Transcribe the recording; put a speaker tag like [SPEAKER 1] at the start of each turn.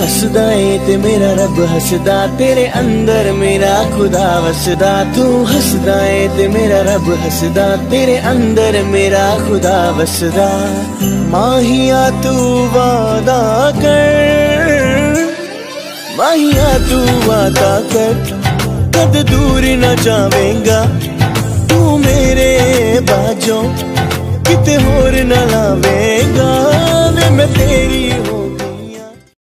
[SPEAKER 1] हसदा है ते मेरा रब हसदा, तेरे अंदर मेरा खुदा वसदा। तू हसदा है ते मेरा रब हसदा, तेरे अंदर मेरा खुदा वसदा। माहिया तू वादा कर, माहिया तू वादा कर, कद दूर न जावेगा तू मेरे बाजों, किते होर न लावेगा वे मैं तेरी हूँ।